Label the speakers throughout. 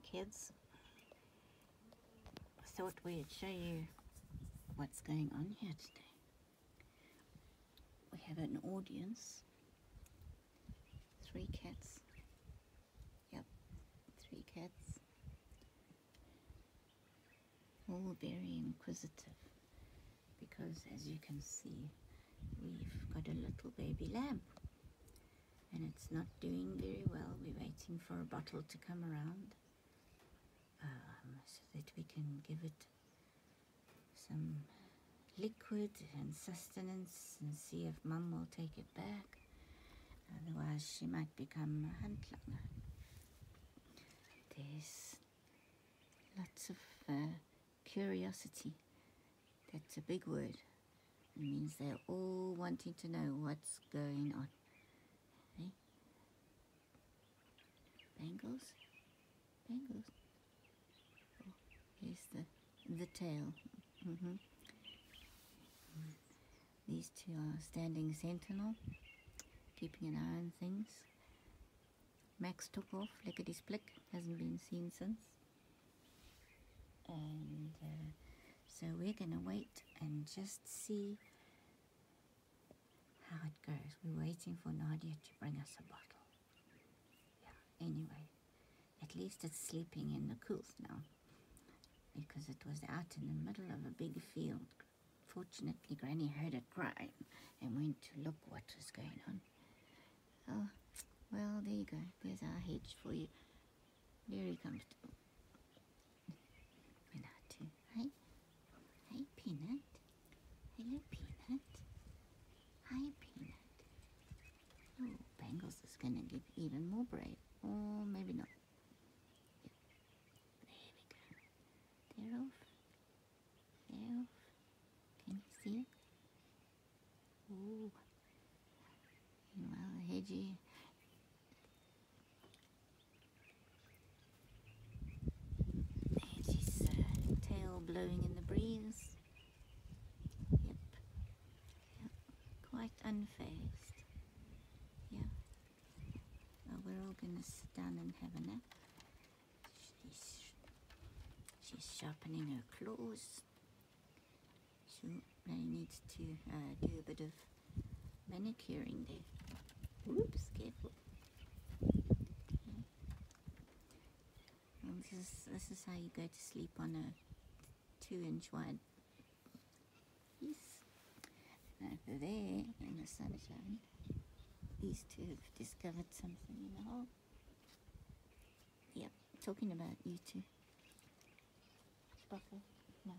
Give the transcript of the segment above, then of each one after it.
Speaker 1: kids. I thought we'd show you what's going on here today. We have an audience. 3 cats. Yep, 3 cats. All very inquisitive because, as you can see, we've got a little baby lamb and it's not doing very well. We're waiting for a bottle to come around so that we can give it some liquid and sustenance and see if Mum will take it back. Otherwise she might become a handlanger. There's lots of curiosity. That's a big word. It means they're all wanting to know what's going on. Hey? Bangles? Bangles? Oh, here's the tail. These 2 are standing sentinel, keeping an eye on things. Max took off, lickety-split, hasn't been seen since. And so we're going to wait and just see how it goes. We're waiting for Nadia to bring us a bottle. Yeah, anyway, at least it's sleeping in the cools now because it was out in the middle of a big field. Fortunately, Granny heard it crying and went to look what was going on. Oh, well, there you go. There's our hedge for you. Very comfortable. And our 2. Hi. Hi, Peanut. Hello, Peanut. Hi, Peanut. Oh, Bangles is going to get even more brave. Or maybe not. There we go. They're off. They're off. Can you see? Oh. Well, Hedgie. Hedgie's tail blowing in the breeze. Yep. Yep. Quite unfazed. Yeah. Well, we're all going to sit down and have a nap. She's sharpening her claws. She really needs to do a bit of manicuring there. Oops, careful. Okay. Well, this is how you go to sleep on a 2-inch wide piece. And over there in the sunshine, these 2 have discovered something in the hole. Yep, talking about you 2. Sprocket? No.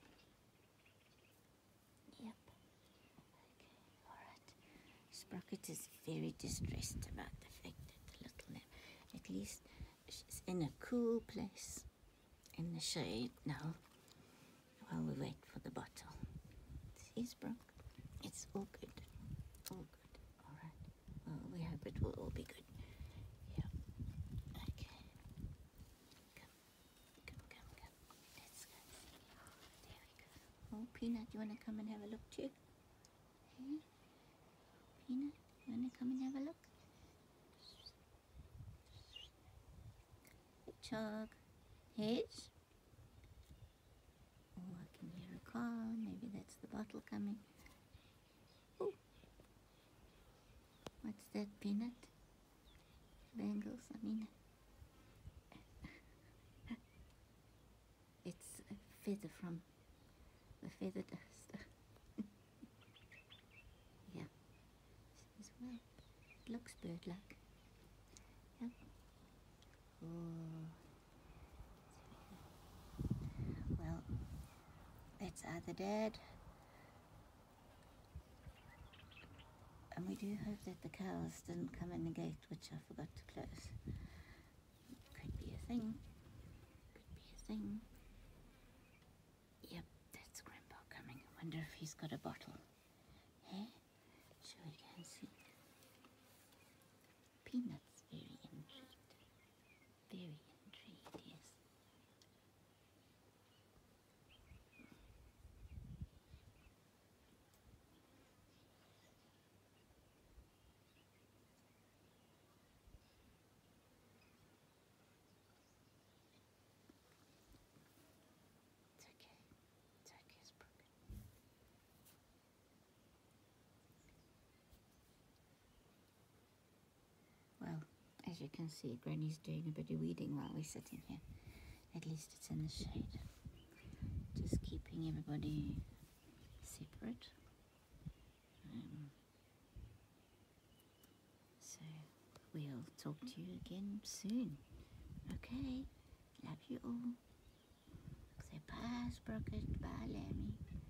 Speaker 1: Yep. Okay, alright. Sprocket is very distressed about the fact that the little lamb, at least she's in a cool place in the shade now while we wait for the bottle. See, Sprock? It's all good. All good. Alright. Well, we hope it will all be good. Yeah. Okay. Come. Let's go. There we go. Oh, Peanut, you want to come and have a look too? Hey? Peanut, you want to come and have a look? Chug. Hedge? Oh, I can hear a car. Maybe that's the bottle coming. Oh. What's that, Peanut? Bangles, I mean. It's a feather from the feather duster. Yeah. As well. It looks bird-like. Yep. Oh. Well, that's either Dad. And we do hope that the cows didn't come in the gate, which I forgot to close. Could be a thing. Could be a thing. Yep, that's Grandpa coming. I wonder if he's got a bottle. Hey? Shall we go and see? Peanut's very intrigued. Very intrigued, yes. you can see, Granny's doing a bit of weeding while we're sitting here. At least it's in the shade. Just keeping everybody separate. So we'll talk to you again soon. Okay, love you all. Say bye, Sprocket. Bye, Lammy.